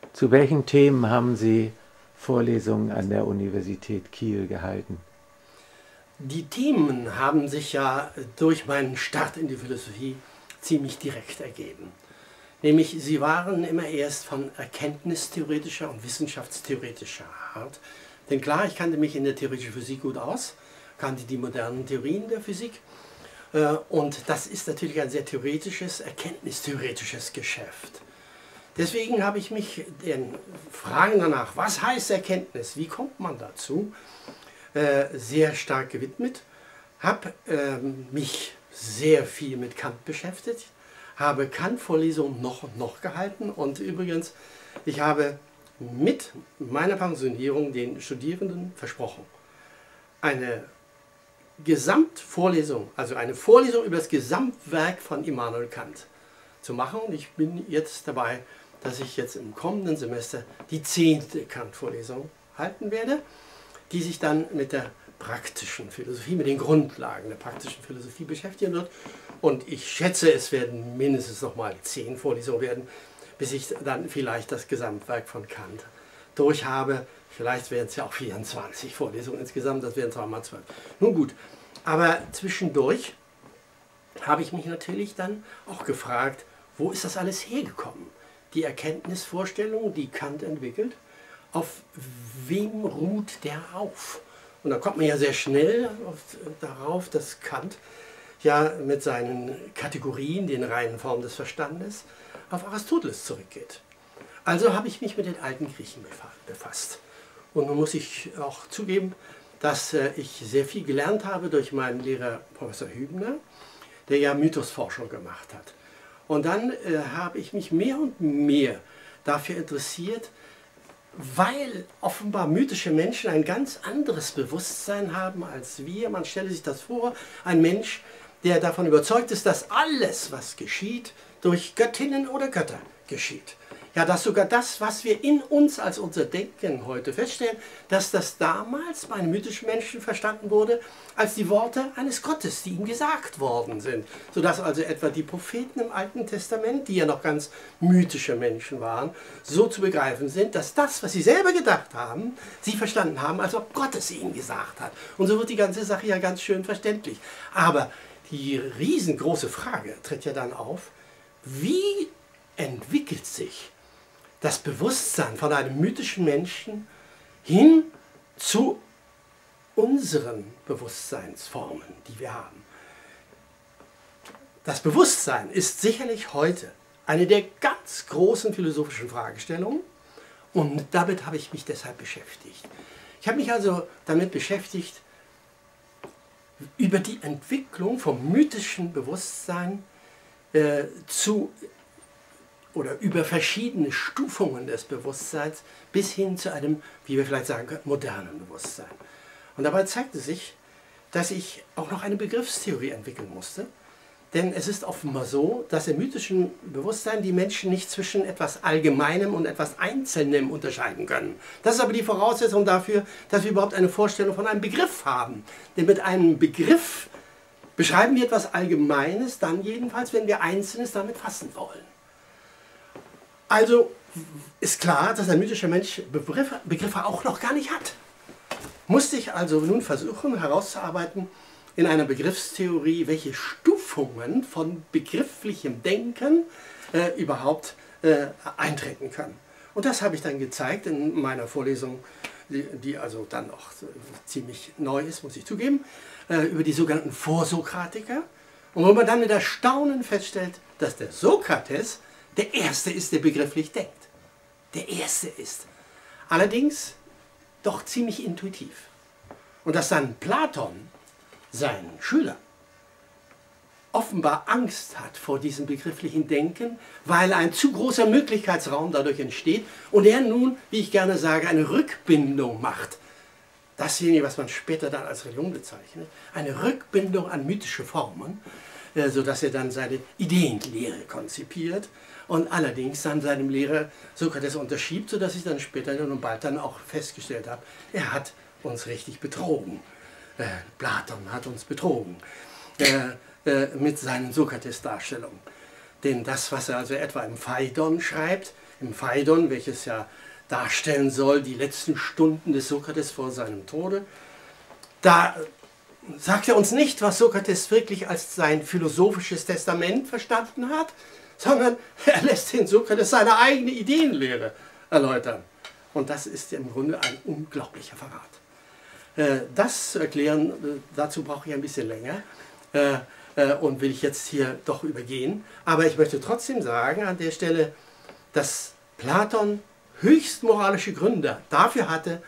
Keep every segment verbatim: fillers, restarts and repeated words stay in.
Zu welchen Themen haben Sie Vorlesungen an der Universität Kiel gehalten? Die Themen haben sich ja durch meinen Start in die Philosophie ziemlich direkt ergeben. Nämlich, sie waren immer erst von erkenntnistheoretischer und wissenschaftstheoretischer Art. Denn klar, ich kannte mich in der theoretischen Physik gut aus, kannte die modernen Theorien der Physik. Und das ist natürlich ein sehr theoretisches, erkenntnistheoretisches Geschäft. Deswegen habe ich mich den Fragen danach, was heißt Erkenntnis, wie kommt man dazu, sehr stark gewidmet, habe mich sehr viel mit Kant beschäftigt, habe Kant-Vorlesungen noch und noch gehalten und übrigens, ich habe mit meiner Pensionierung den Studierenden versprochen, eine Gesamtvorlesung, also eine Vorlesung über das Gesamtwerk von Immanuel Kant zu machen. Und ich bin jetzt dabei, dass ich jetzt im kommenden Semester die zehnte Kant-Vorlesung halten werde, die sich dann mit der praktischen Philosophie, mit den Grundlagen der praktischen Philosophie beschäftigen wird. Und ich schätze, es werden mindestens noch mal zehn Vorlesungen werden, bis ich dann vielleicht das Gesamtwerk von Kant durch habe. Vielleicht werden es ja auch vierundzwanzig Vorlesungen insgesamt, das wären zwar mal zwölf. Nun gut, aber zwischendurch habe ich mich natürlich dann auch gefragt, wo ist das alles hergekommen? Die Erkenntnisvorstellung, die Kant entwickelt, auf wem ruht der auf? Und da kommt man ja sehr schnell auf, darauf, dass Kant ja mit seinen Kategorien, den reinen Formen des Verstandes, auf Aristoteles zurückgeht. Also habe ich mich mit den alten Griechen befasst. Und nun muss ich auch zugeben, dass ich sehr viel gelernt habe durch meinen Lehrer Professor Hübner, der ja Mythosforschung gemacht hat. Und dann äh, habe ich mich mehr und mehr dafür interessiert, weil offenbar mythische Menschen ein ganz anderes Bewusstsein haben als wir. Man stelle sich das vor, ein Mensch, der davon überzeugt ist, dass alles, was geschieht, durch Göttinnen oder Götter geschieht. Ja, dass sogar das, was wir in uns als unser Denken heute feststellen, dass das damals bei einem mythischen Menschen verstanden wurde als die Worte eines Gottes, die ihm gesagt worden sind. Sodass also etwa die Propheten im Alten Testament, die ja noch ganz mythische Menschen waren, so zu begreifen sind, dass das, was sie selber gedacht haben, sie verstanden haben, als ob Gott es ihnen gesagt hat. Und so wird die ganze Sache ja ganz schön verständlich. Aber die riesengroße Frage tritt ja dann auf, wie entwickelt sich das Bewusstsein von einem mythischen Menschen hin zu unseren Bewusstseinsformen, die wir haben. Das Bewusstsein ist sicherlich heute eine der ganz großen philosophischen Fragestellungen und damit habe ich mich deshalb beschäftigt. Ich habe mich also damit beschäftigt, über die Entwicklung vom mythischen Bewusstsein äh, zu oder über verschiedene Stufungen des Bewusstseins bis hin zu einem, wie wir vielleicht sagen können, modernen Bewusstsein. Und dabei zeigte sich, dass ich auch noch eine Begriffstheorie entwickeln musste, denn es ist offenbar so, dass im mythischen Bewusstsein die Menschen nicht zwischen etwas Allgemeinem und etwas Einzelnem unterscheiden können. Das ist aber die Voraussetzung dafür, dass wir überhaupt eine Vorstellung von einem Begriff haben. Denn mit einem Begriff beschreiben wir etwas Allgemeines, dann jedenfalls, wenn wir Einzelnes damit fassen wollen. Also ist klar, dass ein mythischer Mensch Begriffe, Begriffe auch noch gar nicht hat. Musste ich also nun versuchen herauszuarbeiten in einer Begriffstheorie, welche Stufungen von begrifflichem Denken äh, überhaupt äh, eintreten können. Und das habe ich dann gezeigt in meiner Vorlesung, die, die also dann auch ziemlich neu ist, muss ich zugeben, äh, über die sogenannten Vorsokratiker. Und wo man dann mit Erstaunen feststellt, dass der Sokrates der Erste ist, der begrifflich denkt. Der Erste ist. Allerdings doch ziemlich intuitiv. Und dass dann Platon, sein Schüler, offenbar Angst hat vor diesem begrifflichen Denken, weil ein zu großer Möglichkeitsraum dadurch entsteht und er nun, wie ich gerne sage, eine Rückbindung macht. Dasjenige, was man später dann als Religion bezeichnet, eine Rückbindung an mythische Formen, sodass er dann seine Ideenlehre konzipiert und allerdings dann seinem Lehrer Sokrates unterschiebt, sodass ich dann später und bald dann auch festgestellt habe, er hat uns richtig betrogen. Äh, Platon hat uns betrogen äh, äh, mit seinen Sokrates-Darstellungen. Denn das, was er also etwa im Phaidon schreibt, im Phaidon, welches ja darstellen soll die letzten Stunden des Sokrates vor seinem Tode. Da sagt er uns nicht, was Sokrates wirklich als sein philosophisches Testament verstanden hat, sondern er lässt den Sokrates seine eigene Ideenlehre erläutern. Und das ist im Grunde ein unglaublicher Verrat. Das zu erklären, dazu brauche ich ein bisschen länger und will ich jetzt hier doch übergehen. Aber ich möchte trotzdem sagen an der Stelle, dass Platon höchst moralische Gründe dafür hatte,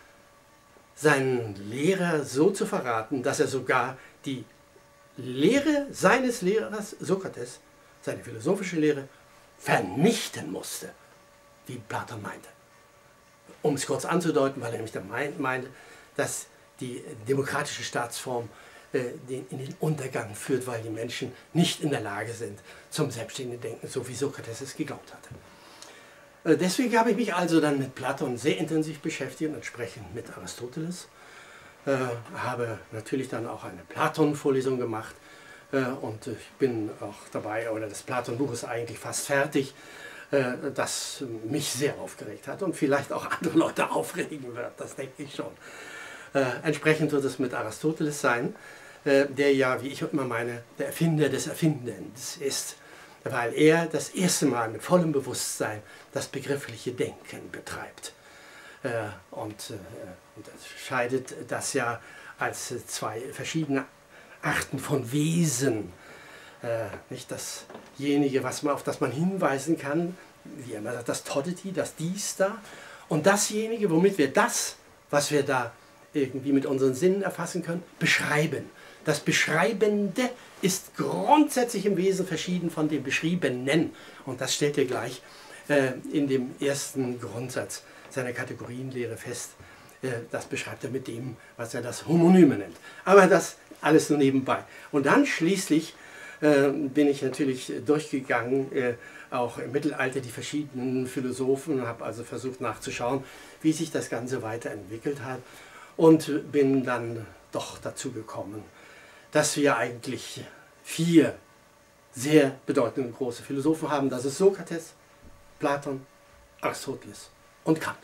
seinen Lehrer so zu verraten, dass er sogar die Lehre seines Lehrers Sokrates, seine philosophische Lehre, vernichten musste, wie Platon meinte. Um es kurz anzudeuten, weil er nämlich meinte, dass die demokratische Staatsform äh, den, in den Untergang führt, weil die Menschen nicht in der Lage sind zum selbstständigen Denken, so wie Sokrates es geglaubt hatte. Äh, deswegen habe ich mich also dann mit Platon sehr intensiv beschäftigt und entsprechend mit Aristoteles. Äh, habe natürlich dann auch eine Platon-Vorlesung gemacht äh, und ich bin auch dabei, oder das Platon-Buch ist eigentlich fast fertig, das mich sehr aufgeregt hat und vielleicht auch andere Leute aufregen wird, das denke ich schon. Äh, entsprechend wird es mit Aristoteles sein, äh, der ja, wie ich immer meine, der Erfinder des Erfindens ist, weil er das erste Mal mit vollem Bewusstsein das begriffliche Denken betreibt. Äh, und, äh, und scheidet das ja als zwei verschiedene Arten von Wesen. Äh, nicht dasjenige, was man, auf das man hinweisen kann, wie er sagt, das Todity, das Dies da, und dasjenige, womit wir das, was wir da irgendwie mit unseren Sinnen erfassen können, beschreiben. Das Beschreibende ist grundsätzlich im Wesen verschieden von dem Beschriebenen, und das stellt er gleich äh, in dem ersten Grundsatz seiner Kategorienlehre fest. Äh, das beschreibt er mit dem, was er das Homonyme nennt. Aber das alles nur nebenbei. Und dann schließlich bin ich natürlich durchgegangen, äh, auch im Mittelalter die verschiedenen Philosophen, habe also versucht nachzuschauen, wie sich das Ganze weiterentwickelt hat und bin dann doch dazu gekommen, dass wir eigentlich vier sehr bedeutende große Philosophen haben. Das ist Sokrates, Platon, Aristoteles und Kant.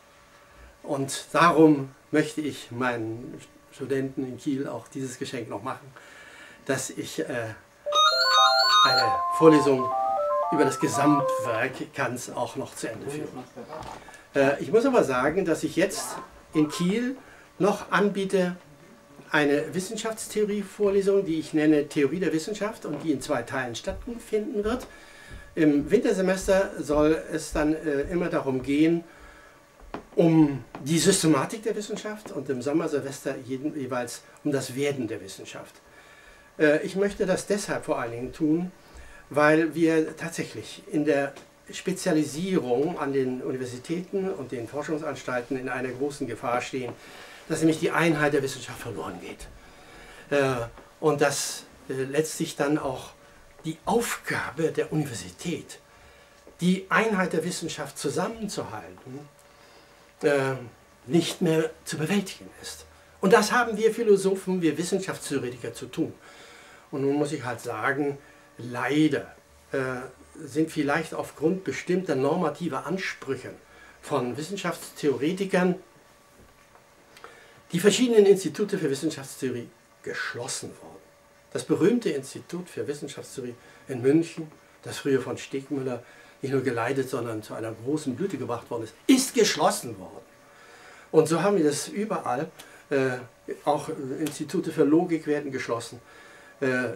Und darum möchte ich meinen Studenten in Kiel auch dieses Geschenk noch machen, dass ich äh, eine Vorlesung über das Gesamtwerk Kants auch noch zu Ende führen. Äh, ich muss aber sagen, dass ich jetzt in Kiel noch anbiete eine Wissenschaftstheorie-Vorlesung, die ich nenne Theorie der Wissenschaft und die in zwei Teilen stattfinden wird. Im Wintersemester soll es dann äh, immer darum gehen, um die Systematik der Wissenschaft und im Sommersemester jeden, jeweils um das Werden der Wissenschaft. Ich möchte das deshalb vor allen Dingen tun, weil wir tatsächlich in der Spezialisierung an den Universitäten und den Forschungsanstalten in einer großen Gefahr stehen, dass nämlich die Einheit der Wissenschaft verloren geht. Und dass letztlich dann auch die Aufgabe der Universität, die Einheit der Wissenschaft zusammenzuhalten, nicht mehr zu bewältigen ist. Und das haben wir Philosophen, wir Wissenschaftstheoretiker zu tun. Und nun muss ich halt sagen, leider äh, sind vielleicht aufgrund bestimmter normativer Ansprüche von Wissenschaftstheoretikern die verschiedenen Institute für Wissenschaftstheorie geschlossen worden. Das berühmte Institut für Wissenschaftstheorie in München, das früher von Stegmüller nicht nur geleitet, sondern zu einer großen Blüte gebracht worden ist, ist geschlossen worden. Und so haben wir das überall. Äh, auch Institute für Logik werden geschlossen. Äh,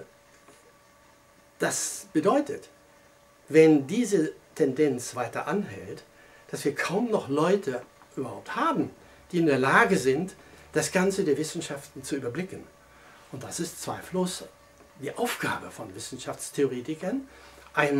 das bedeutet, wenn diese Tendenz weiter anhält, dass wir kaum noch Leute überhaupt haben, die in der Lage sind, das Ganze der Wissenschaften zu überblicken. Und das ist zweifellos die Aufgabe von Wissenschaftstheoretikern,